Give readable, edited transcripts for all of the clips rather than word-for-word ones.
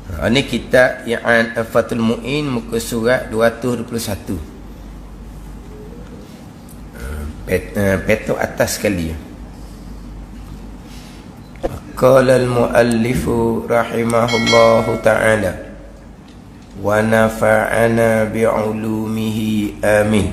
Ini kitab I'an Fathul Mu'in muka surat 221. Petok atas sekali. Qala al-muallifu rahimahullahu ta'ala wa nafa'ana bi'ulumihi amin.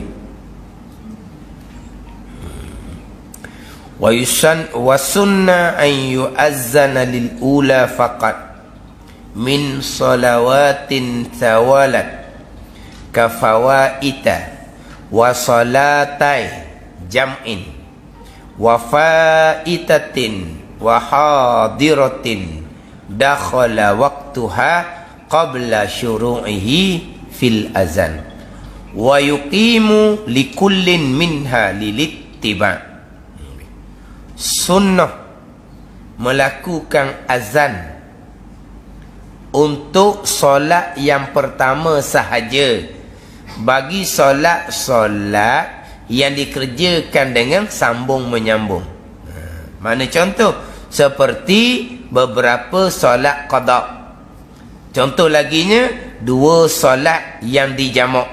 Wa sunna an yu'azzana lil ula faqat min salawatin tawalat kafawaita wa salatai jam'in wa faitatin wa hadiratin dakhala waqtuha qabla syuru'ihi fil azan wa yuqimu likullin minha lilittiba'. Sunnah melakukan azan untuk solat yang pertama sahaja bagi solat-solat yang dikerjakan dengan sambung menyambung. Mana contoh? Seperti beberapa solat qada. Contoh laginya dua solat yang dijamak.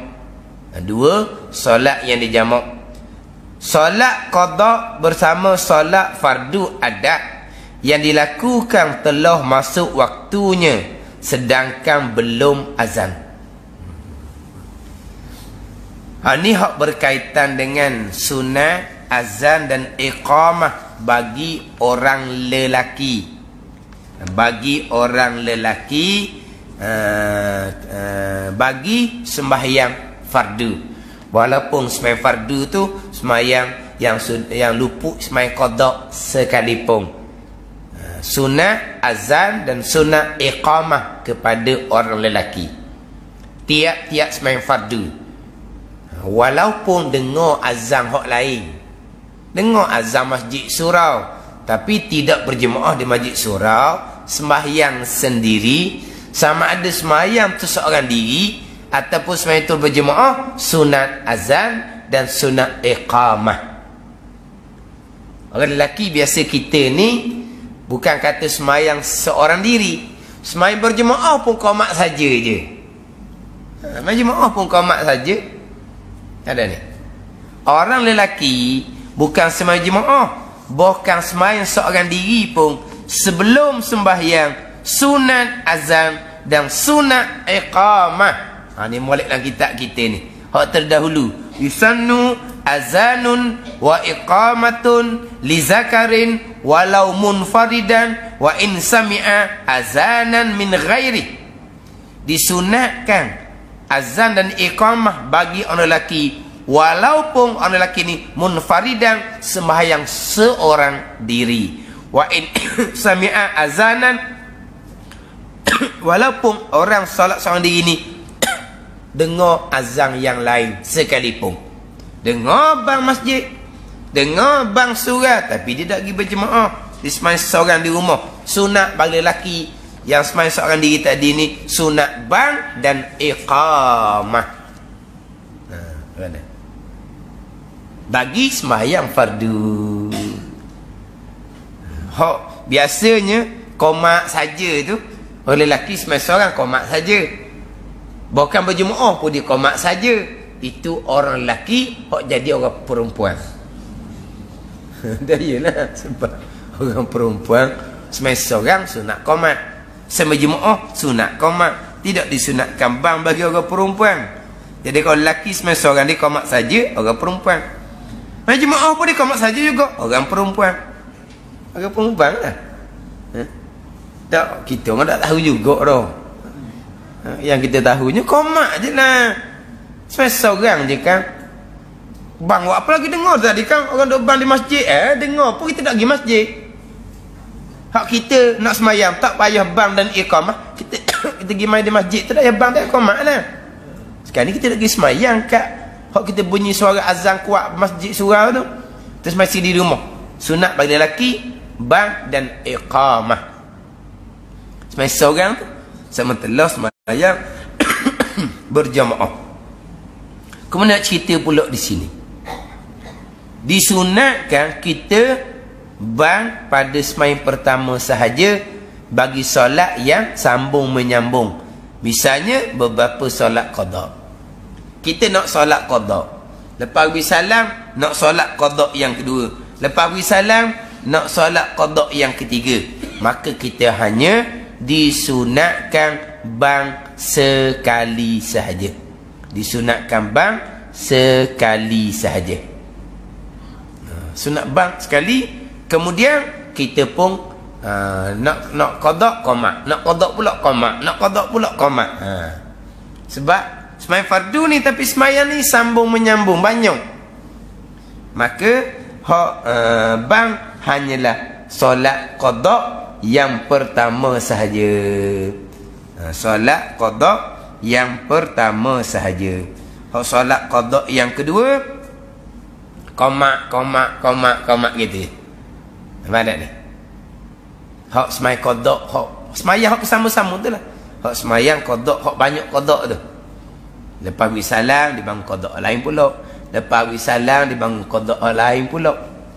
Solat qada bersama solat fardu adat yang dilakukan telah masuk waktunya sedangkan belum azan. Ini hak berkaitan dengan sunat azan dan iqamah bagi orang lelaki. Bagi orang lelaki bagi sembahyang fardu. Walaupun sembahyang fardu tu sembahyang yang luput sembahyang qada sekalipun. Sunat azan dan sunat iqamah kepada orang lelaki tiap-tiap sembahyang fardu. Walaupun dengar azan hak lain, dengar azan masjid surau tapi tidak berjemaah di masjid surau, sembahyang sendiri, sama ada sembahyang tu seorang diri ataupun sembahyang tu berjemaah, sunat azan dan sunat iqamah. Orang lelaki biasa kita ni bukan kata semayang seorang diri, semayang berjemaah pun qomat saja je. Berjemaah pun qomat saja. Ada ni. Orang lelaki bukan semayang jemaah, bahkan semayang seorang diri pun sebelum sembahyang sunat azan dan sunat iqamah. Ni molek dalam kitab kita ni. Hak terdahulu. Yusannu azanun wa iqamatun li zakarin walau munfaridan wa in sami'a azanan min ghairi. Disunatkan azan dan iqamah bagi orang lelaki walaupun orang lelaki ni munfaridan, sembahyang seorang diri. Wa in sami'a azanan walaupun orang solat seorang diri ni dengar azan yang lain sekalipun. Dengar bang masjid, dengar bang surah, tapi dia tak pergi berjemaah, dia sembahyang seorang di rumah. Sunat bagi lelaki yang sembahyang seorang diri tadi ni, sunat bang dan iqamah. Bagi sembahyang fardu. Hak biasanya qomat saja tu, orang lelaki sembahyang seorang qomat saja. Bukan berjemaah pun dia qomat saja. Itu orang lelaki, hak jadi orang perempuan. Dah iyalah, sebab orang perempuan sembahyang seorang sunat qomat, sembahyang jemaah sunat qomat, tidak disunatkan bang bagi orang perempuan. Jadi kalau lelaki sembahyang seorang dia qomat saja, orang perempuan. Sembahyang jemaah pun dia qomat saja juga, orang perempuan. Orang perempuan lah. Tak, kita orang tak tahu juga dah. Yang kita tahunya qomat je lah. Sembahyang seorang je kan. Bang, buat apa lagi dengar tadi kan orang duk bang di masjid, dengar pun kita tak pergi masjid. Hak kita nak semayang tak payah bang dan iqamah, kita kita pergi main di masjid tu tak payah bang dan iqamah lah. Sekarang ni kita nak pergi semayang kat hak kita bunyi suara azan kuat masjid surau tu, terus masih di rumah. Sunat bagi lelaki bang dan iqamah. Semayang seorang tu sama telah semayang berjamaah. Kemudian nak cerita pula di sini, disunatkan kita bang pada sembahyang pertama sahaja bagi solat yang sambung menyambung. Misalnya beberapa solat qada. Kita nak solat qada, lepas bagi salam nak solat qada yang kedua, lepas bagi salam nak solat qada yang ketiga, maka kita hanya disunatkan bang sekali sahaja. Disunatkan bang sekali sahaja. Sunat bang sekali. Kemudian kita pun nak qada qomat, nak qada pula qomat, nak qada pula qomat. Sebab sembahyang fardu ni tapi sembahyang ni sambung menyambung banyak. Maka bang hanyalah solat qada yang pertama sahaja. Solat qada yang pertama sahaja. Solat qada yang kedua qomat gitu. Nampak tak ni? Sembahyang qada, sembahyang bersama-sama tu lah. Sembahyang qada, banyak qada tu. Lepas bagi salam dibangun qada lain pula. Lepas bagi salam dibangun qada lain pula.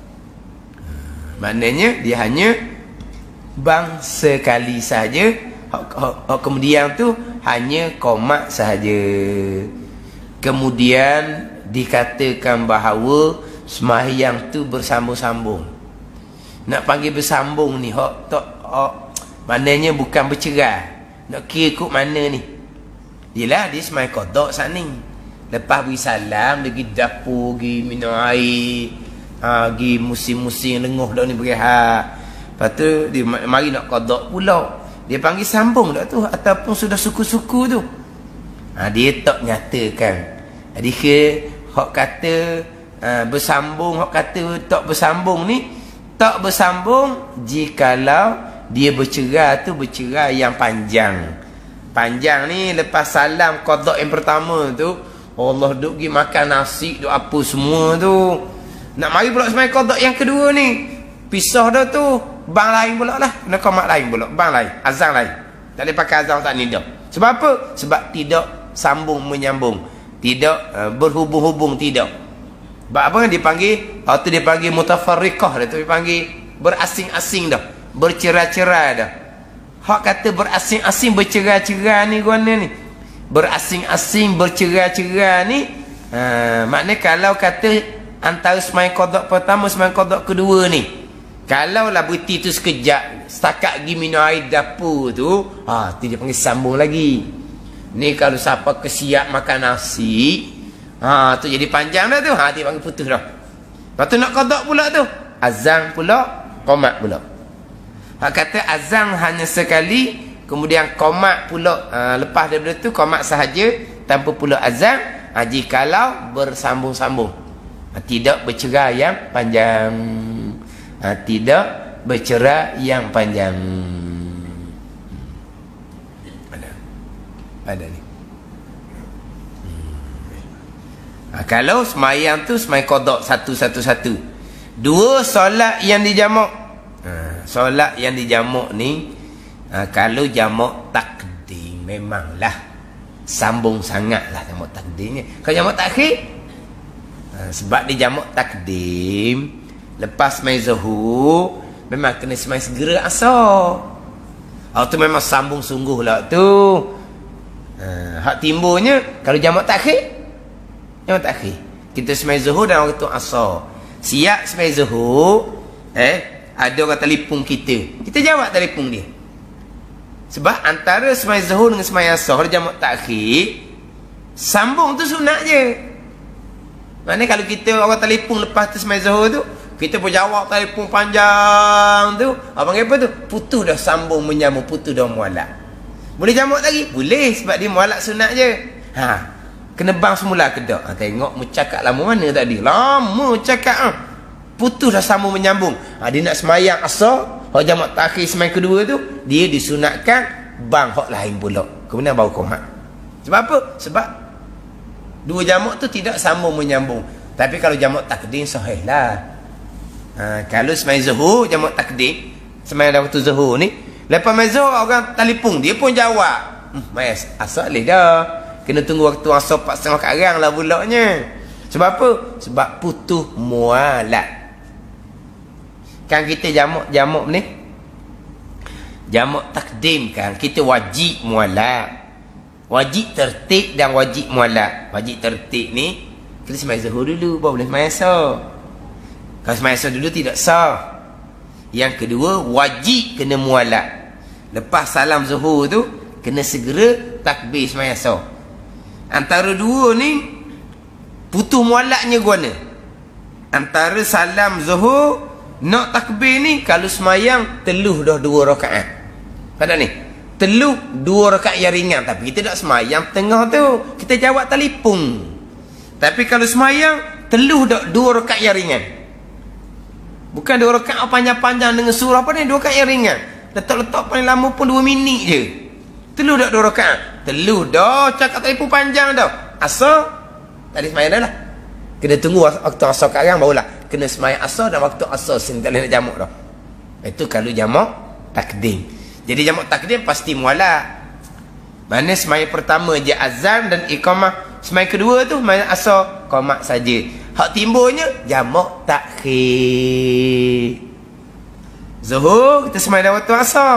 Maknanya dia hanya bang sekali sahaja. Kemudian tu hanya qomat sahaja. Kemudian dikatakan bahawa sembahyang tu bersambung-sambung. Nak panggil bersambung ni maknanya bukan bercerai. Nak kira ikut mana ni? Yelah dia sembahyang qada sana. Lepas beri salam dia pergi dapur, pergi minum air, pergi musim-musim lenguh dah ni berehat. Lepas tu dia mari nak qada pula. Dia panggil sambung dah tu ataupun sudah suku-suku tu. Dia tak nyatakan. Jadi ke hak kata bersambung, hak kata tak bersambung ni, tak bersambung jikalau dia bercerai tu bercerai yang panjang. Panjang ni lepas salam qada yang pertama tu, Allah duk pergi makan nasi, duk apa semua tu. Nak mari pula sembahyang qada yang kedua ni, pisah dah tu, bang lain pula lah, kena qomat lain pula, bang lain, azan lain. Tak boleh pakai azan tak nidah. Sebab apa? Sebab tidak sambung menyambung, tidak berhubung-hubung, tidak. Sebab apa dia panggil? Tu dia panggil mutafarriqah dah tu, dia panggil berasing-asing dah, bercerai-cerai dah. Hak kata berasing-asing bercerai-cerai ni guna ni. Berasing-asing bercerai-cerai ni maknanya kalau kata antara sembahyang qada pertama sembahyang qada kedua ni, kalau lah berhenti tu sekejap setakat pergi minum air dapur tu, tu dia panggil sambung lagi. Ni kalau siapa kesiap makan nasi, tu jadi panjang dah tu, dia panggil putus dah. Lepas tu nak qada pula tu, azan pula, qomat pula. Hak kata azan hanya sekali, kemudian qomat pula lepas daripada tu qomat sahaja tanpa pula azan, jikalau bersambung-sambung, tidak bercerai yang panjang, tidak bercerai yang panjang. Ada ni. Kalau sembahyang tu sembahyang qada satu-satu. Dua solat yang dijamak. Solat yang dijamak ni, kalau jamak takdim memanglah sambung sangatlah jamak takdimnya. Kalau jamak takhir, sebab dia jamak takdim, lepas sembahyang zuhur memang kena sembahyang segera asar. Tu memang sambung sungguh lah tu. Hak timbulnya kalau jamak takhir, jamak takhir kita sembahyang zuhur dan waktu asar, siap sembahyang zuhur, ada orang telefon kita jawab telefon dia. Sebab antara sembahyang zuhur dengan sembahyang asar jamak takhir, sambung tu sunat je. Maknanya kalau kita orang telefon lepas tu sembahyang zuhur tu, kita pun jawab telefon panjang tu, panggil apa tu? Putus dah sambung menyambung, putus dah mualak. Boleh jamak lagi? Boleh, sebab dia mualak sunat je. Kena bang semula ke tak? Tengok cakap lama mana tadi? Lama cakap. Putus dah sambung menyambung. Dia nak semayang asar, hak jamak takhir semayang kedua tu, dia disunatkan bang hak lain pula. Kemudian baru qomat. Sebab apa? Sebab dua jamak tu tidak sambung menyambung. Tapi kalau jamak takdim sahih lah. Kalau semayang zuhur jamak takdim, semayang dah waktu zuhur ni, lepas main zuhur orang telefon, dia pun jawab, mas asar leh dah, kena tunggu waktu asar 4:30 karang lah bulaknya. Sebab apa? Sebab putus mualak. Kan kita jamak ni, Jamak takdim kan, kita wajib mualaf. Wajib tertib dan wajib mualaf. Wajib tertib ni, kita sembahyang zuhur dulu, baru boleh sembahyang asar. Kalau sembahyang asar dulu tidak sah. Yang kedua, wajib kena mualaf. Lepas salam zuhur tu, kena segera takbir sembahyang asar. Antara dua ni, putus mualafnya guna. Antara salam zuhur, nak takbir ni, kalau sembahyang teluh dah 2 rakaat. Pada ni, teluh 2 rakaat yang ringan. Tapi kita tak sembahyang tengah tu, kita jawab telefon. Tapi kalau sembahyang teluh dah 2 rakaat yang ringan. Bukan 2 rakaat panjang-panjang dengan surah apa ni, 2 rakaat yang ringan. Letak-letak paling lama pun 2 minit je. Teluh dah 2 rakaat. Teluh dah cakap telefon panjang dah. Asar tak ada sembahyang dah lah. Kena tunggu waktu asar sekarang barulah kena sembahyang asar, dan waktu asar sini tak boleh nak jamak dah. Itu kalau jamak takdim. Jadi jamak takdim pasti mualaf. Mana sembahyang pertama je azan dan iqamah, sembahyang kedua tu sembahyang asar qamat saja. Hak timbulnya jamak takhir. Zuhur kita sembahyang waktu asar.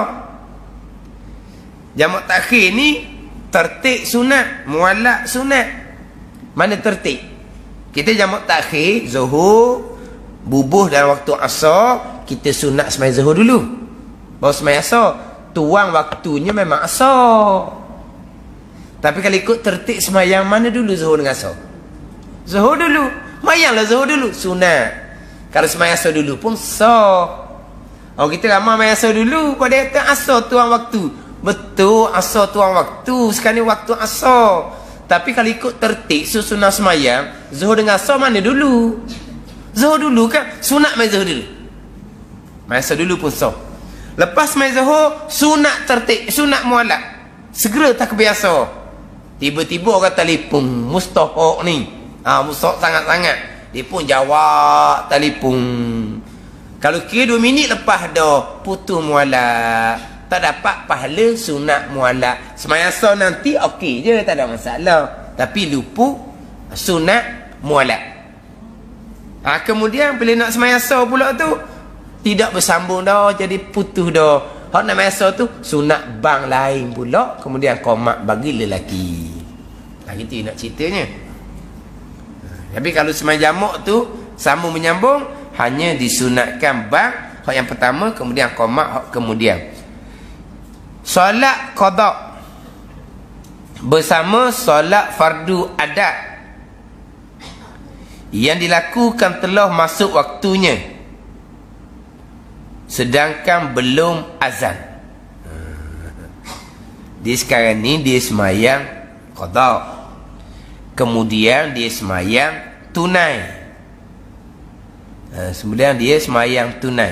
Jamak takhir ni tertib sunat, mualaf sunat. Mana tertib? Kita jamak takhir zuhur bubuh dalam waktu asar, kita sunat sembahyang zuhur dulu, baru sembahyang asar. Tuang waktunya memang asar. Tapi kalau ikut tertib sembahyang mana dulu, zuhur dengan asar? Zuhur dulu. Mayanglah zuhur dulu, sunat. Kalau sembahyang asar dulu pun sah. Oh, kita ramai sembahyang asar dulu, pada kata asar tuang waktu. Betul, asar tuang waktu. Sekarang ni waktu asar. Tapi kalau ikut tertib susunan sembahyang, zuhur dengan asar mana dulu? Zuhur dulu kan? Sunat main zuhur dulu. Main asar dulu pun sah. Lepas main zuhur, sunat tertib, sunat mualaf. Segera takbir asar. Tiba-tiba orang telefon, mustahak ni. Mustahak sangat-sangat. Dia pun jawab telefon. Kalau kira 2 minit lepas dah putus mualaf, tak dapat pahala sunat mualaf. Sembahyang asar nanti okey je, tak ada masalah. Tapi lupa sunat mualaf. Kemudian bila nak sembahyang asar pula tu, tidak bersambung dah, jadi putus dah. Hak nak sembahyang asar tu sunat bang lain pula, kemudian qamat bagi lelaki. Gitu nak ceritanya. Tapi kalau sembahyang jamak tu sambung menyambung, hanya disunatkan bang hak yang pertama, kemudian qamat hak kemudian. Solat qada bersama solat fardu adat yang dilakukan telah masuk waktunya sedangkan belum azan. Dia sekarang ni dia sembahyang qada, kemudian dia sembahyang tunai. Kemudian dia sembahyang tunai.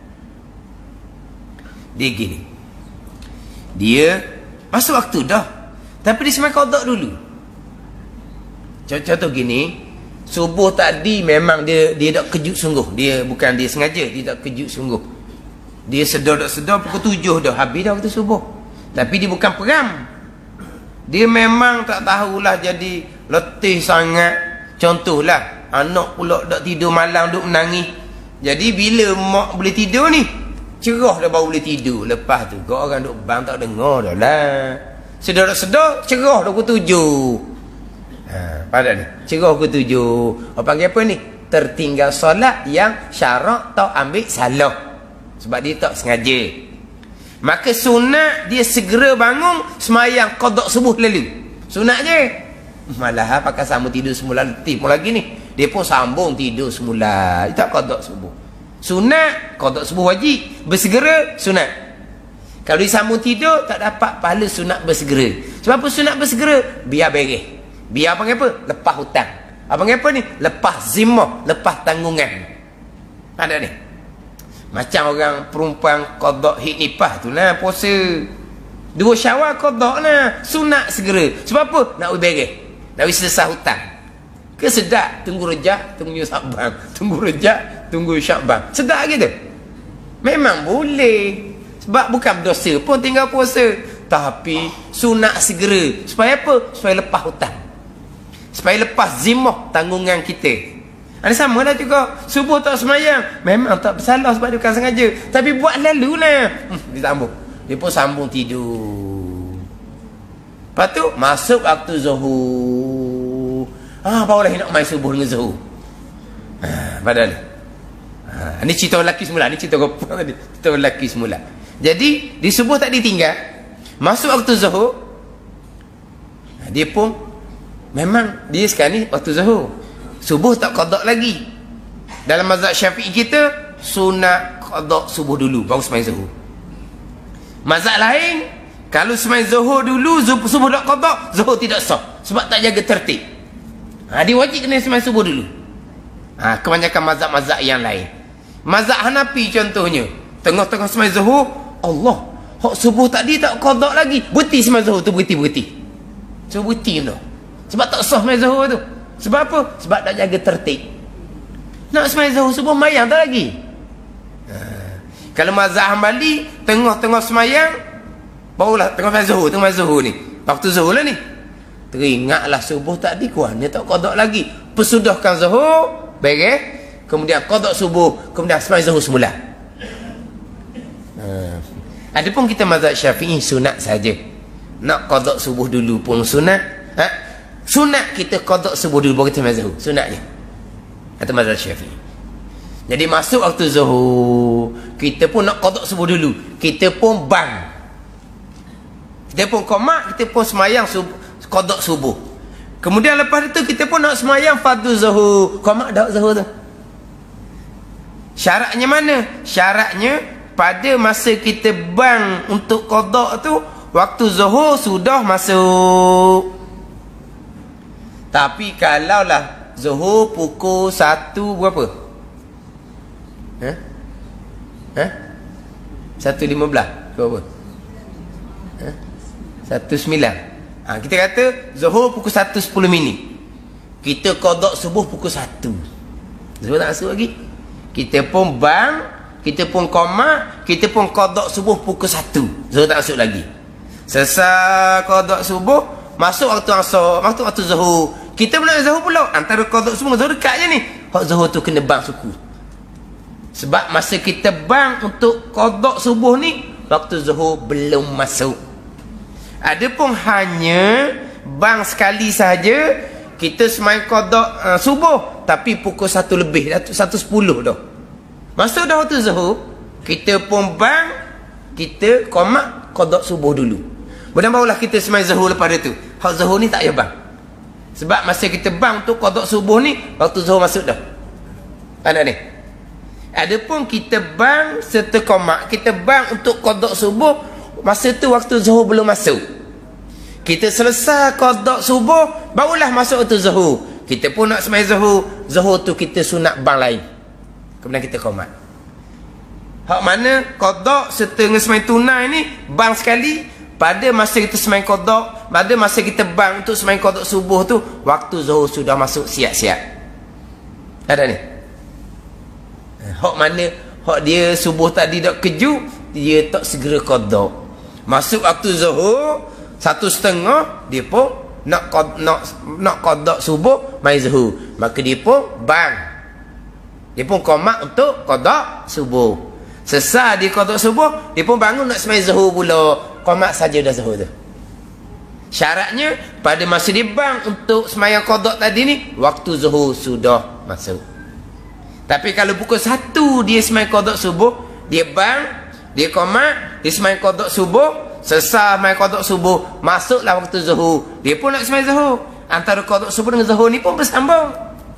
Dia gini, dia masuk waktu dah, tapi dia sembahyang qada dulu. Contoh gini, subuh tadi memang dia tak kejut sungguh. Dia bukan dia sengaja, dia tak kejut sungguh. Dia sedar pukul 7 dah, habis dah waktu subuh. Tapi dia bukan peram. Dia memang tak tahulah, jadi letih sangat. Contohlah, anak pula tak tidur malam, duk menangis. Jadi bila mak boleh tidur ni, cerah dah baru boleh tidur. Lepas tu kau orang duk bang tak dengar dah lah. Sedar-sedar cerah dah pukul 7. Pada ni cerah pukul 7. Apa panggil apa ni? Tertinggal solat yang syarak tak ambil salah, sebab dia tak sengaja. Maka sunat dia segera bangun sembahyang qada subuh lalu. Sunat je. Malah pakai sambung tidur semula, letih pun lagi ni. Dia pun sambung tidur semula. Dia tak qada subuh. Sunat qada subuh wajib, bersegera sunat. Kalau disambung tidur tak dapat pahala sunat bersegera. Sebab apa sunat bersegera? Biar beres. Biar panggil apa? Lepas hutang. Apa panggil apa ni? Lepas zimmah, lepas tanggungan. Ada ni. Macam orang perempuan qada hid nifas tu lah, puasa 2 Syawal qada lah, sunat segera. Sebab apa? Nak beres, nak selesai hutang. Ke sedap tunggu Rejab, tunggu Sya'ban, tunggu Rejab, tunggu Sya'ban. Sedap gitu. Memang boleh. Sebab bukan berdosa pun tinggal puasa, tapi sunat segera. Supaya apa? Supaya lepas hutang, supaya lepas zimmah tanggungan kita. Ada sama lah juga. Subuh tak sembahyang, memang tak bersalah sebab dia bukan sengaja, tapi buat lalu lah. Disambung. dia pun sambung tidur. Lepas tu masuk waktu zuhur. Barulah nak main subuh dengan zuhur. Padahal ni cerita lelaki semula, ni cerita apa tadi? Cerita lelaki semula. Jadi di subuh tak ditinggal. Masuk waktu zuhur, dia pun memang dia sekarang ni waktu zuhur. Subuh tak qada lagi. Dalam mazhab Syafi'i kita sunat qada subuh dulu baru sembahyang zuhur. Mazhab lain kalau sembahyang zuhur dulu subuh tak qada, zuhur tidak sah sebab tak jaga tertib. Dia wajib kena sembahyang subuh dulu. Kebanyakan mazhab-mazhab yang lain. Mazhab Hanafi contohnya, tengah-tengah sembahyang zuhur, Allah, hak subuh tadi tak qada lagi, berhenti sembahyang zuhur tu, berhenti. So berhenti tu. Sebab tak sah sembahyang zuhur tu. Sebab apa? Sebab tak jaga tertib. Nak sembahyang zuhur subuh mayang tak lagi. Kalau mazhab Hambali tengah-tengah sembahyang barulah tengah sembahyang zuhur ni. Waktu zuhur lah ni. Teringatlah subuh tadi kuahnya tak qada lagi. Persudahkan zuhur, baik kemudian qada subuh, kemudian sembahyang zuhur semula. Adapun kita mazhab Syafi'i sunat saja. Nak qada subuh dulu pun sunat. Sunat kita qada subuh dulu baru kita sembahyang zuhur. Sunatnya. Kata mazhab Syafi'i. Jadi masuk waktu zuhur, kita pun nak qada subuh dulu. Kita pun bang. Kita pun qomat, kita pun semayang qada subuh. Kemudian lepas itu kita pun nak semayang fardu zuhur. Qomat dah zuhur tu. Syaratnya mana? Syaratnya pada masa kita bang untuk qada tu, waktu zuhur sudah masuk. Tapi kalaulah zuhur pukul 1 berapa? 1.15 berapa? 1.9. Kita kata zuhur pukul 1.10 minit. Kita qada subuh pukul 1. Zuhur tak masuk lagi. Kita pun bang, kita pun qomat, kita pun qada subuh pukul 1. Zuhur tak masuk lagi. Selesai qada subuh, masuk waktu asar, masuk waktu zuhur. Kita pun nak zuhur pula. Antara qada subuh dengan zuhur dekat je ni. Hak zuhur tu kena bang suku. Sebab masa kita bang untuk qada subuh ni, waktu zuhur belum masuk. Adapun hanya bang sekali saja, kita sembahyang qada subuh tapi pukul 1 lebih, 1.10 dah. Masuk dah waktu zuhur, kita pun bang, kita qomat qada subuh dulu. Kemudian barulah kita sembahyang zuhur lepas itu. Hak zuhur ni tak payah bang. Sebab masa kita bang untuk qada subuh ni, waktu zuhur masuk dah. Ada ni. Adapun kita bang serta qomat, kita bang untuk qada subuh, masa tu waktu zuhur belum masuk. Kita selesai qada subuh, barulah masuk waktu zuhur. Kita pun nak sembahyang zuhur, zuhur tu kita sunat bang lain. Kemudian kita qomat. Hak mana qada serta dengan sembahyang tunai ni bang sekali. Pada masa kita sembahyang qada, pada masa kita bang untuk sembahyang qada subuh tu, waktu zuhur sudah masuk siap-siap. Ada ni. Hak mana hak dia subuh tadi dak keju, dia tak segera qada. Masuk waktu zuhur 1.30, dia pun nak qada subuh mai zuhur. Maka dia pun bang. Dia pun qomat untuk qada subuh. Selesai dia qada subuh, dia pun bangun nak sembahyang zuhur pula. Qomat saja dah zuhur tu. Syaratnya pada masa dia bang untuk sembahyang qada tadi ni, waktu zuhur sudah masuk. Tapi kalau pukul 1 dia sembahyang qada subuh, dia bang, dia qomat, dia sembahyang qada subuh, selesai sembahyang qada subuh, masuklah waktu zuhur. Dia pun nak sembahyang zuhur. Antara qada subuh dengan zuhur ni pun bersambung.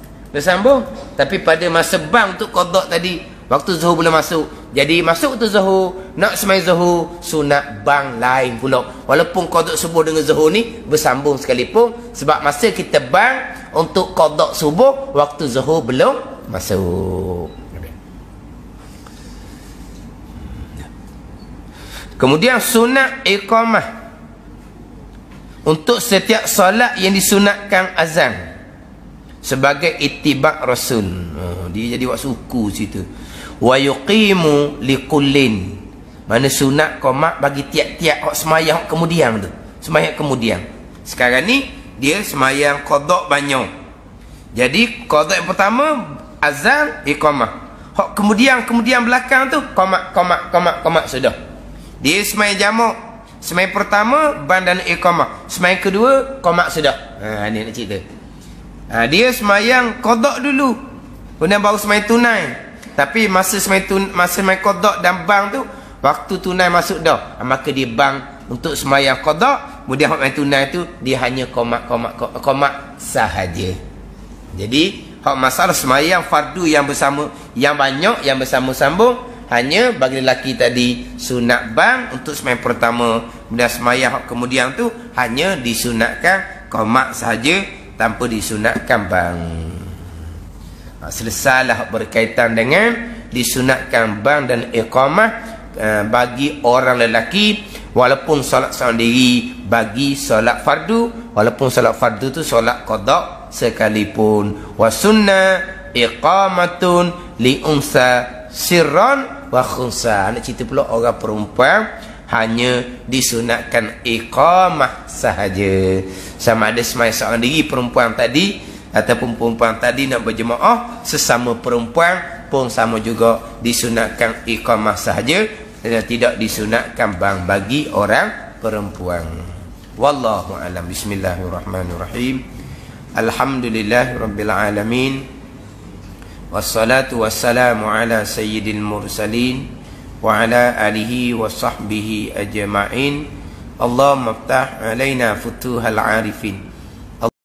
Tapi pada masa bang untuk qada tadi, waktu zuhur belum masuk. Jadi masuk waktu zuhur, nak sembahyang zuhur, sunat bang lain pula. Walaupun qada subuh dengan zuhur ni bersambung sekalipun, sebab masa kita bang untuk qada subuh, waktu zuhur belum masuk. Kemudian sunat iqamah. Untuk setiap solat yang disunatkan azan sebagai ittiba' Rasul. Dia jadi buat suku situ. Wa yuqimu liqullin. Mana sunat qomat bagi tiap-tiap semayang kemudian tu. Semayang kemudian. Sekarang ni dia semayang qada banyak. Jadi qada yang pertama azan iqamah. Hak kemudian belakang tu qomat sudah. Dia semai jamak. Semai pertama bang dan iqamah. Semai kedua qomat sudah. Ni nak cerita. Dia semayang qada dulu. Kemudian baru semai tunai. Tapi masa semai qada dan bang tu, waktu tunai masuk dah. Maka dia bang untuk semayang qada. Kemudian hak main tunai tu dia hanya qomat sahaja. Jadi hak masalah semayang fardu yang bersama, yang banyak, yang bersama-sambung, hanya bagi lelaki tadi sunat bang untuk semayang pertama. Kemudian semayang hak kemudian tu hanya disunatkan qomat sahaja tanpa disunatkan bang. Selesailah berkaitan dengan disunatkan bang dan iqamah bagi orang lelaki, walaupun solat seorang diri, bagi solat fardu, walaupun solat fardu tu solat qada sekalipun. Wa sunnah iqamatun li unsa sirran wa khunsa. Nak cerita pula orang perempuan hanya disunatkan iqamah sahaja. Sama ada semai seorang diri perempuan tadi ataupun perempuan tadi nak berjemaah sesama perempuan pun sama juga disunatkan iqamah sahaja dan tidak disunatkan bang bagi orang perempuan. Wallahu a'lam. Bismillahirrahmanirrahim. Alhamdulillahirabbil alamin. Wassalatu wassalamu ala sayyidil mursalin wa ala alihi wa sahbihi ajma'in. Allahumma iftah alaina futuhal arifin